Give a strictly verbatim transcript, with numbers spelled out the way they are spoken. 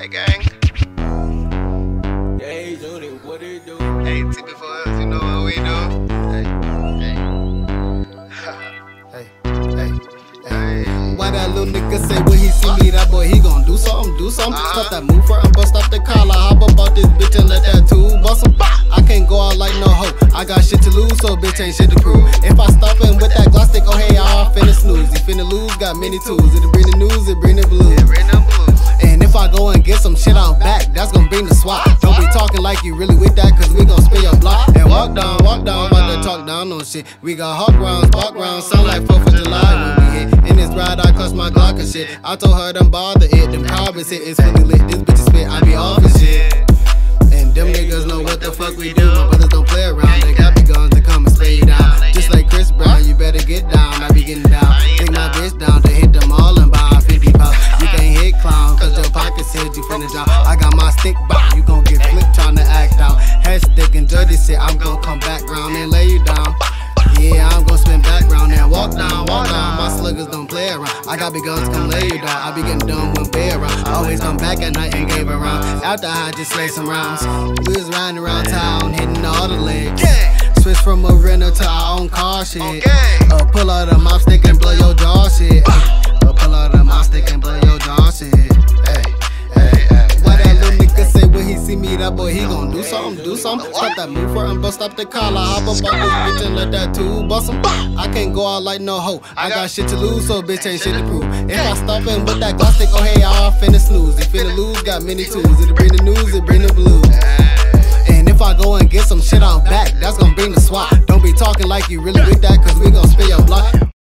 Hey, gang. Hey, Jody, what do you do? Hey, T B for us, you know what we do. Hey, hey. hey, hey, hey. Why that little nigga say when he see me, that boy, he gon' do something, do something. Uh-huh. Stop that move for him, bust off the collar. Hop up out this bitch and let that tool bust him. I can't go out like no hoe. I got shit to lose, so bitch ain't shit to prove. If I stop him with that gloss stick, oh hey, I finna snooze. He finna lose, got many tools. It'll bring the news, it bring the blues. Yeah, bring them blues. And if I go and get some shit out back, that's gonna bring the swap. Don't be talking like you really with that, cause we gon' spill your block. And walk down, walk down, about to talk down on shit. We got hawk rounds, bark rounds, sound like fourth of July when we hit. In this ride, I clutch my Glock and shit. I told her don't bother it, them carbons hit, it's fully lit. This bitch is spit, I be off and shit. And them niggas know what the fuck we do. My brothers don't play around, they got big guns to come and spray you down. Just like Chris Brown, you better get down, I be getting down. Take my bitch down to hit them all and buy fifty pounds. You can't hit clown, cause your pocket said you finna drop. I got my stick back, you gon' get flipped trying to act out. Head stick and dirty shit, I'm gon' come back round and lay you down. Yeah, I'm gon' spin back round and walk down, walk down. My sluggers don't play around. I got big guns, come lay you down. I be getting done when they around. Always come back at night and gave around. After I just slay some rounds. We was riding around town, hitting all the legs. Switch from a rental to our own car shit. Uh, pull out a mop stick and blow your jaw shit. Uh, pull out a mop stick and blow your jaw shit. Hey, hey, hey. Why that little nigga say when he see me, that boy, he gon' do something, do something. Stop that move for him, bust up the collar. Hop up out this bitch and let that tool bust him. I can't go out like no hoe. I got shit to lose, so bitch ain't shit to prove. If I stop him with that gloss stick, oh hey, I finna snooze. He finna lose, got many tools. It'll bring the news, it bring the blues. And if I go and get some shit out back, that's gonna bring the swap. Don't be talking like you really with that, cause we gon' spill your block.